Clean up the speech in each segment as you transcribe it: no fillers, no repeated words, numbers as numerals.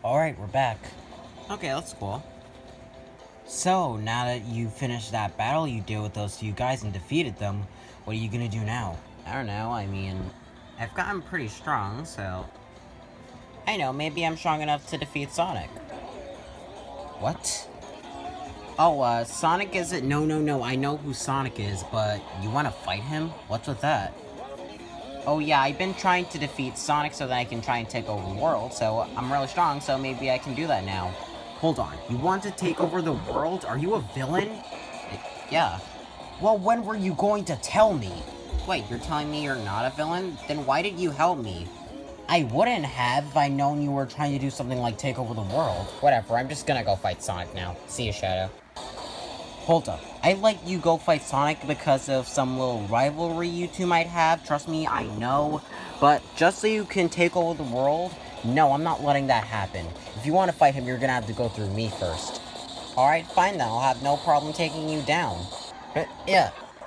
Alright, we're back. Okay, that's cool. So, now that you finished that battle you did with those few guys and defeated them, what are you gonna do now? I don't know, I mean, I've gotten pretty strong, so... I know, maybe I'm strong enough to defeat Sonic. What? Oh, Sonic isn't... No, I know who Sonic is, but you wanna fight him? What's with that? Oh yeah, I've been trying to defeat Sonic so that I can try and take over the world, so I'm really strong, so maybe I can do that now. Hold on, you want to take over the world? Are you a villain? Yeah. Well, when were you going to tell me? Wait, you're telling me you're not a villain? Then why did you help me? I wouldn't have if I'd known you were trying to do something like take over the world. Whatever, I'm just gonna go fight Sonic now. See you, Shadow. Hold up. I let you go fight Sonic because of some little rivalry you two might have. Trust me, I know. But just so you can take over the world, no, I'm not letting that happen. If you want to fight him, you're gonna have to go through me first. Alright, fine then. I'll have no problem taking you down. Yeah.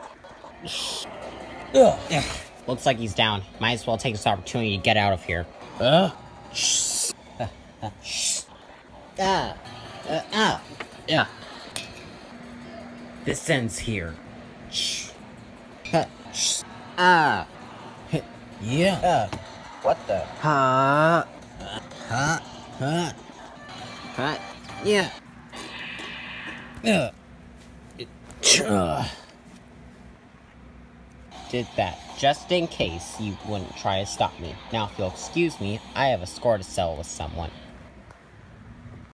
Ugh. Looks like he's down. Might as well take this opportunity to get out of here. Yeah. This ends here. Yeah. What the? Yeah. Did that just in case you wouldn't try to stop me. Now, if you'll excuse me, I have a score to settle with someone.